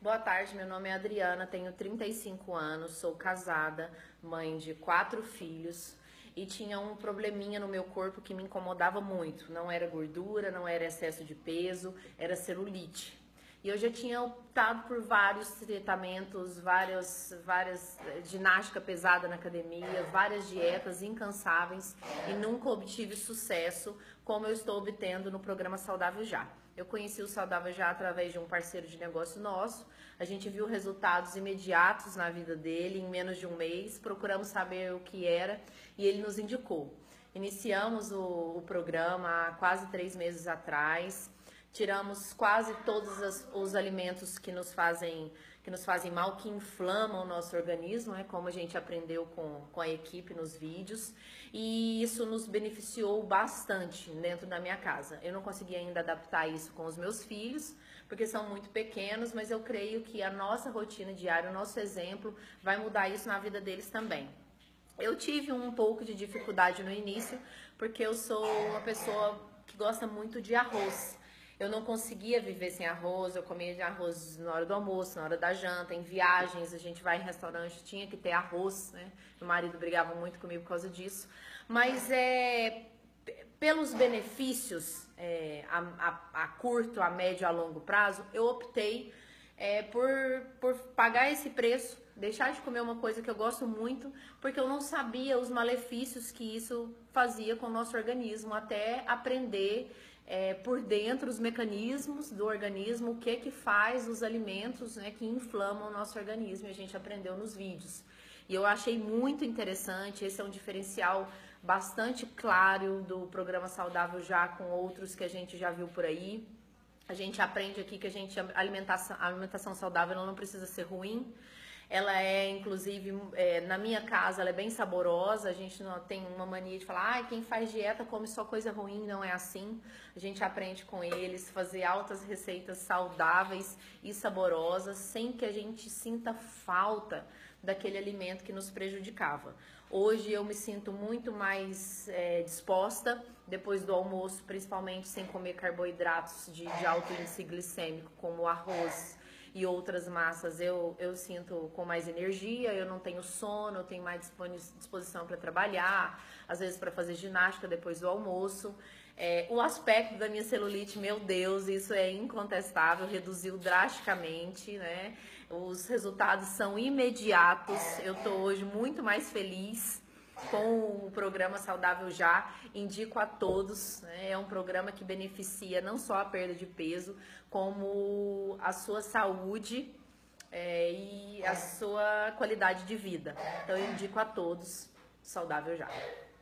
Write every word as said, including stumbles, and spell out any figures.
Boa tarde, meu nome é Adriana, tenho trinta e cinco anos, sou casada, mãe de quatro filhos e tinha um probleminha no meu corpo que me incomodava muito. Não era gordura, não era excesso de peso, era celulite. E eu já tinha optado por vários tratamentos, várias, várias ginástica pesada na academia, várias dietas incansáveis e nunca obtive sucesso como eu estou obtendo no programa Saudável Já. Eu conheci o Saudável Já através de um parceiro de negócio nosso. A gente viu resultados imediatos na vida dele em menos de um mês. Procuramos saber o que era e ele nos indicou. Iniciamos o, o programa há quase três meses atrás. Tiramos quase todos as, os alimentos que nos fazem que nos fazem mal, que inflamam o nosso organismo, né? Como a gente aprendeu com, com a equipe nos vídeos, e isso nos beneficiou bastante dentro da minha casa. Eu não consegui ainda adaptar isso com os meus filhos, porque são muito pequenos, mas eu creio que a nossa rotina diária, o nosso exemplo, vai mudar isso na vida deles também. Eu tive um pouco de dificuldade no início, porque eu sou uma pessoa que gosta muito de arroz. Eu não conseguia viver sem arroz, eu comia de arroz na hora do almoço, na hora da janta, em viagens, a gente vai em restaurante, tinha que ter arroz, né? Meu marido brigava muito comigo por causa disso. Mas é, pelos benefícios é, a, a, a curto, a médio, a longo prazo, eu optei é, por, por pagar esse preço, deixar de comer uma coisa que eu gosto muito, porque eu não sabia os malefícios que isso fazia com o nosso organismo, até aprender É, por dentro os mecanismos do organismo, o que que faz os alimentos, né, que inflamam o nosso organismo, e a gente aprendeu nos vídeos. E eu achei muito interessante, esse é um diferencial bastante claro do programa Saudável Já com outros que a gente já viu por aí. A gente aprende aqui que a gente, a alimentação, a alimentação saudável ela não precisa ser ruim. Ela é, inclusive, é, na minha casa, ela é bem saborosa. A gente não tem uma mania de falar, ah, quem faz dieta come só coisa ruim. Não é assim. A gente aprende com eles, fazer altas receitas saudáveis e saborosas, sem que a gente sinta falta daquele alimento que nos prejudicava. Hoje eu me sinto muito mais é, disposta, depois do almoço, principalmente sem comer carboidratos de, de alto índice glicêmico, como o arroz e outras massas, eu, eu sinto com mais energia, eu não tenho sono, eu tenho mais disposição para trabalhar, às vezes para fazer ginástica depois do almoço. É, o aspecto da minha celulite, meu Deus, isso é incontestável, reduziu drasticamente, né? Os resultados são imediatos, eu tô hoje muito mais feliz com o programa Saudável Já, indico a todos, né? É um programa que beneficia não só a perda de peso, como a sua saúde é, e a sua qualidade de vida. Então eu indico a todos Saudável Já.